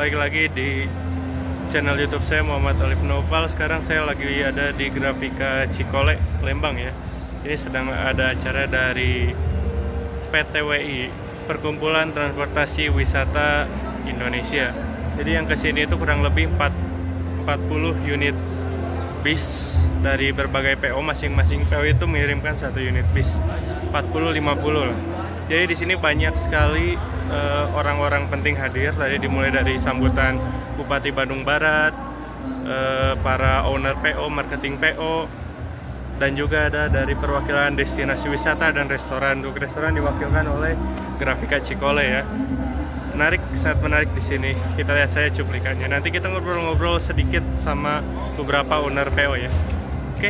balik lagi di channel YouTube saya Muhammad Alif Nopal. Sekarang saya lagi ada di Grafika Cikole, Lembang ya. Ini sedang ada acara dari PTWI, Perkumpulan Transportasi Wisata Indonesia. Jadi yang kesini itu kurang lebih 40 unit bis dari berbagai PO. Masing-masing PO itu mengirimkan 1 unit bis, 40-50 lah. Jadi di sini banyak sekali orang-orang penting hadir. Tadi dimulai dari sambutan Bupati Bandung Barat, para owner PO, marketing PO, dan juga ada dari perwakilan destinasi wisata dan restoran. Untuk restoran diwakilkan oleh Grafika Cikole ya. Menarik, sangat menarik di sini. Kita lihat saya cuplikannya. Nanti kita ngobrol-ngobrol sedikit sama beberapa owner PO ya. Oke.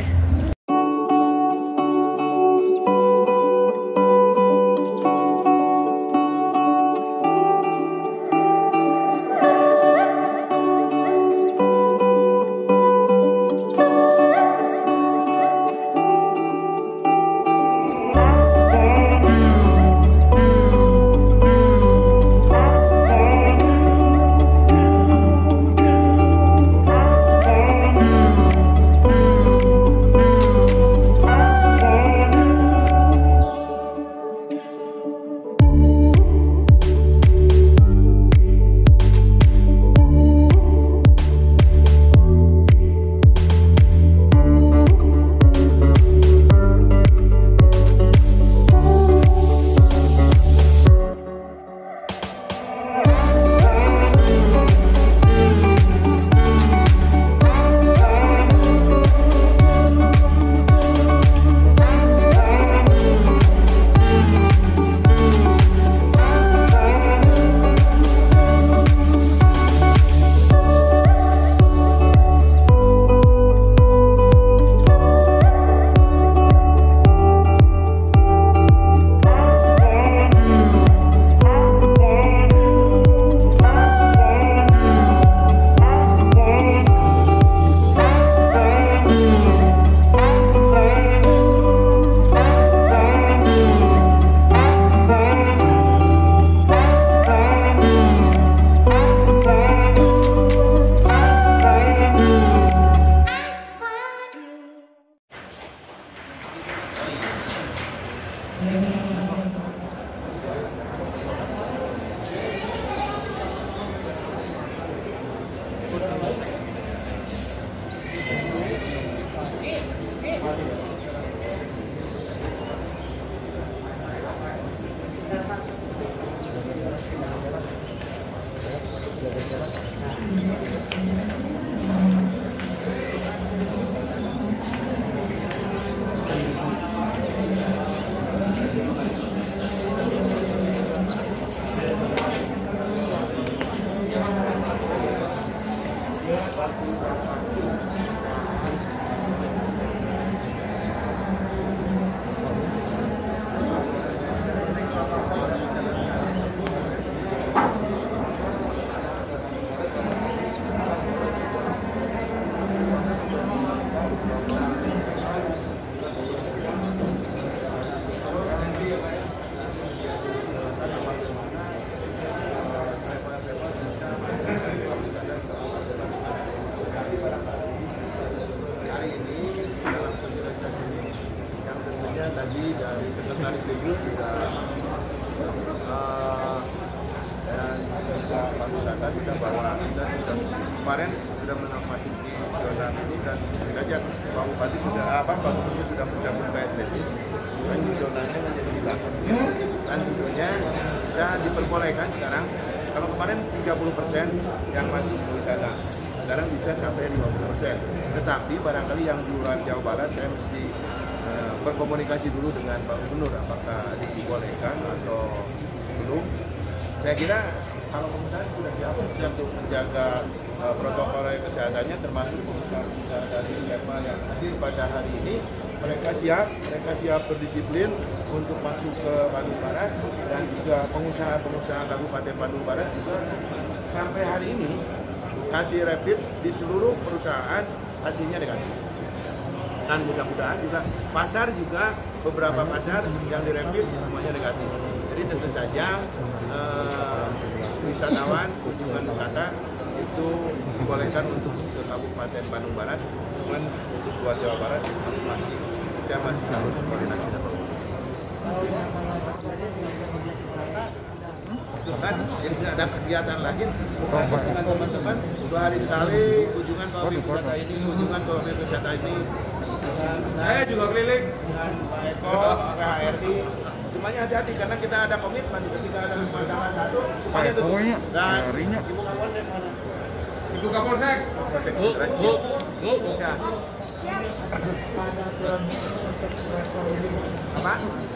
Tadi dari Sekretaris Digbud sudah dan Pak Wisata sudah bahwa kita sudah kemarin sudah memasuki zona ini dan saja Pak Bupati sudah Pak Gubernur sudah mencabut PSBB dan zonanya menjadi hilang dan tentunya sudah diperbolehkan sekarang. Kalau kemarin 30% yang masuk ke wisata, sekarang bisa sampai 50%. Tetapi barangkali yang di luar Jawa Barat saya mesti berkomunikasi dulu dengan Pak Gubernur apakah dibolehkan atau belum. Saya kira kalau pengusaha sudah siap untuk menjaga protokol kesehatannya, termasuk pengusaha dari level yang hadir pada hari ini, mereka siap berdisiplin untuk masuk ke Bandung Barat, dan juga pengusaha Kabupaten Bandung Barat juga sampai hari ini hasil rapid di seluruh perusahaan hasilnya negatif. Dan mudah-mudahan juga pasar juga beberapa pasar yang dirapid semuanya negatif. Jadi tentu saja wisatawan kunjungan wisata itu dibolehkan untuk ke Kabupaten Bandung Barat, cuman untuk luar Jawa Barat saya masih harus koordinasi dengan Pak Gubernur. Kan jadi nggak ada kegiatan lagi dengan teman-teman 2 hari sekali kunjungan ke objek wisata ini, kunjungan ke objek wisata ini. Saya juga keliling dengan Pak Eko, PHRI. Semuanya hati-hati karena kita ada komitmen ketika ada pasangan satu semuanya tutup. Dan Ibu Kapolsek mana? Ibu Kapolsek. Ya. Apa?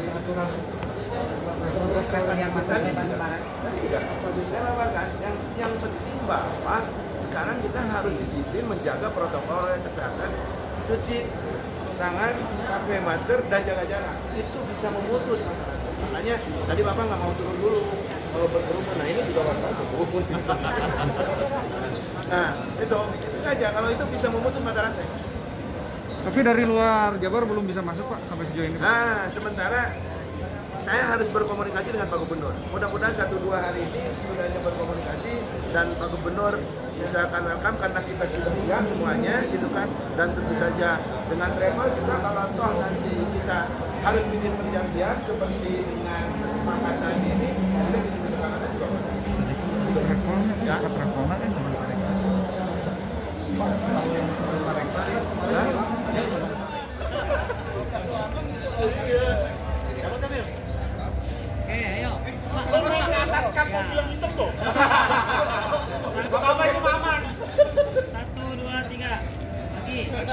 Yang penting bahwa sekarang kita harus disiplin menjaga protokol kesehatan, cuci tangan, pakai masker dan jaga jarak. Itu bisa memutus masyarakat. Makanya tadi Bapak nggak mau turun dulu kalau berkerumun. Nah ini juga Bapak berkerumun. Nah itu saja. Kalau itu bisa memutus mata rantai. Tapi dari luar Jabar belum bisa masuk Pak sampai sejauh ini. Nah sementara saya harus berkomunikasi dengan Pak Gubernur. Mudah-mudahan 1-2 hari ini sudahnya berkomunikasi dan Pak Gubernur misalkan welcome karena kita sudah siap semuanya gitu kan. Dan tentu saja dengan travel juga kalau toh nanti kita harus bikin perjanjian seperti dengan kesepakatan ini, kita bisa kesepakatan juga. Untuk travelnya, ya. Travelnya kan teman ayo. Ke atas kapal yang hitam tuh. Bapak itu aman. 1, 2, 3. Lagi. 1,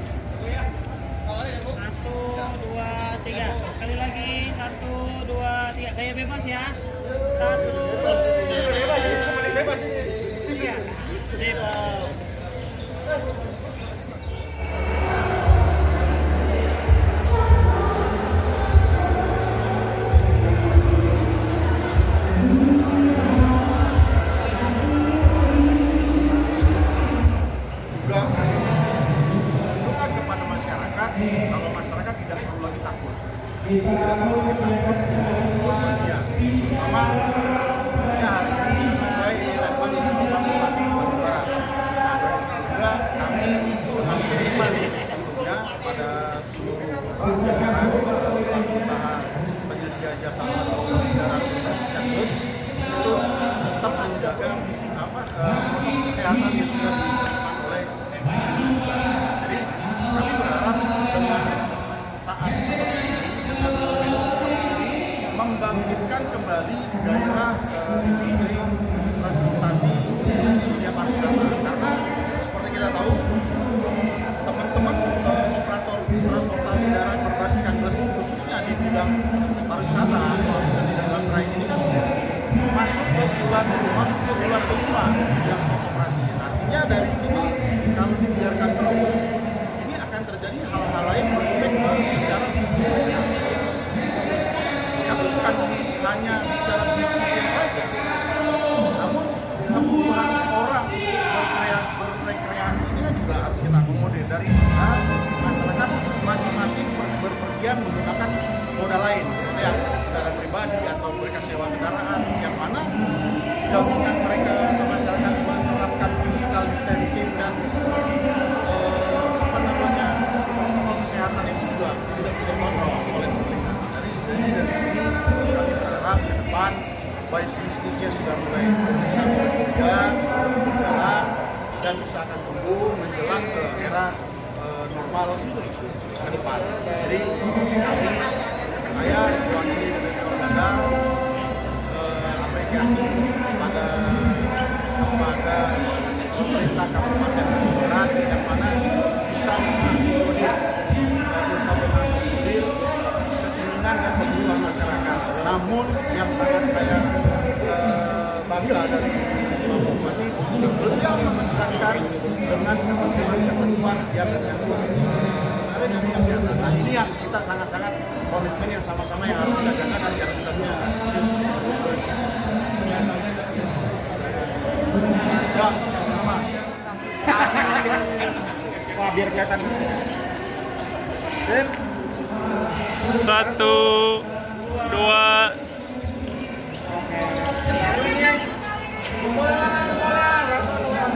2, 3. Sekali lagi. 1, 2, 3. Gaya bebas ya. 1, 2, 3. Sip. Kalau masyarakat tidak perlu lagi takut. Sama hari ini sesuai level ini Bupati Bandung Barat. Juga kami menerima tentunya pada seluruh jajaran usaha penyedia jasa dalam berbasis bus itu tetap menjaga protokol kesehatan yang sudah ditetapkan oleh MUI. Jadi kami berharap dengan saat seperti ini, dengan momentum seperti ini, membangkitkan kembali gairah industri transportasi dunia pariwisata. Karena seperti kita tahu, teman-teman operator transportasi darat berbasiskan bus khususnya di bidang pariwisata dan di dalam traik ini kan masuk ke bulan kelima yang stop operasi. Artinya dari sini kalau dibiarkan terus terjadi hal-hal lain berkaitan secara bisnis. Tapi bukan hanya bicara bisnisnya saja, namun kebutuhan orang berrekreasi ini kan juga harus kita akomodir dari masyarakat masing-masing berpergian menggunakan moda lain, ya kendaraan pribadi atau mereka sewa kendaraan, yang mana jaminan mereka masyarakat menerapkan physical distancing dan kesehatan itu juga tidak bisa dikontrol oleh pemerintah. Dari sini kami berharap ke depan baik bisnisnya sudah mulai bisa berjalan dan bisa akan tumbuh menjelang ke era normal ke depan. Jadi saya mewakili dari Anda apresiasi kepada pemerintah Kabupaten Bandung Barat yang mana bisa mengakomodir keinginan dan kebutuhan masyarakat. Namun yang sangat saya bangga dari Pak Bupati, beliau menekankan dengan kebutuhan yang kesehatan. Nah ini yang kita sangat-sangat komitmen yang sama-sama yang harus kita jaga dan yang sudah kita sama. Wah biar kelihatan. 1, 2.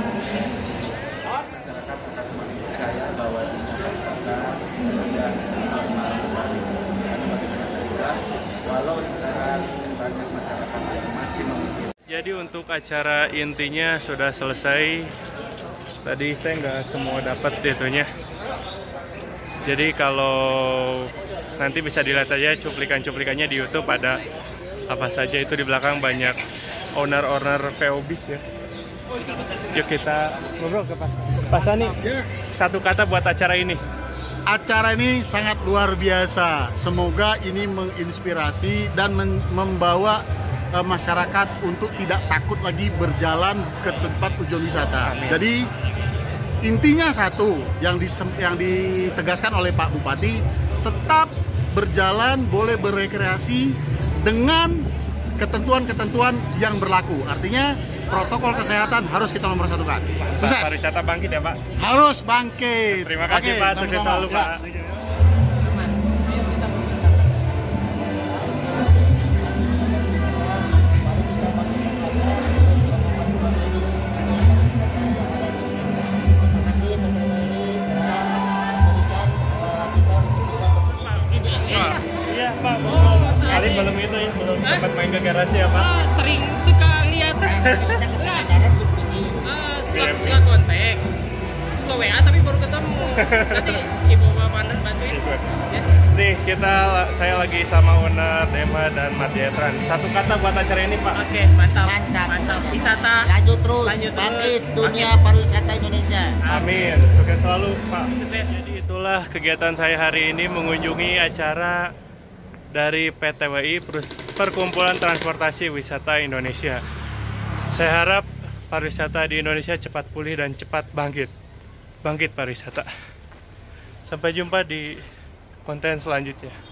acara intinya sudah selesai. Tadi saya nggak semua dapat itunya. Jadi kalau nanti bisa dilihat aja cuplikan-cuplikannya di YouTube, ada apa saja itu di belakang, banyak owner-owner PO Bis ya. Yuk kita ngobrol ke Pak Sani. Satu kata buat acara ini. Acara ini sangat luar biasa. Semoga ini menginspirasi dan membawa masyarakat untuk tidak takut lagi berjalan ke tempat tujuan wisata. Amin. Jadi intinya satu yang ditegaskan oleh Pak Bupati, tetap berjalan, boleh berrekreasi dengan ketentuan-ketentuan yang berlaku. Artinya protokol kesehatan harus kita nomor satukan. Sukses. Pariwisata bangkit ya Pak. Harus bangkit. Terima kasih Oke, Pak, sukses sama-sama. selalu Pak. Iya Pak, kali belum itu ya, belum sempat main ke garasi ya Pak. Sering suka lihat. Suka kontak. Suka WA tapi baru ketemu. Nanti Ibu Bapak bantuin. Ya. Nih saya lagi sama owner Dema dan Matietran. Satu kata buat acara ini Pak. Oke, mantap. Mantap. Wisata. Lanjut terus, Lanjut terus. bangkit dunia pariwisata Indonesia. Amin, sukses selalu Pak. Sukses. Jadi itulah kegiatan saya hari ini, mengunjungi acara dari PTWI, Perkumpulan Transportasi Wisata Indonesia. Saya harap pariwisata di Indonesia cepat pulih dan cepat bangkit. Bangkit pariwisata. Sampai jumpa di konten selanjutnya.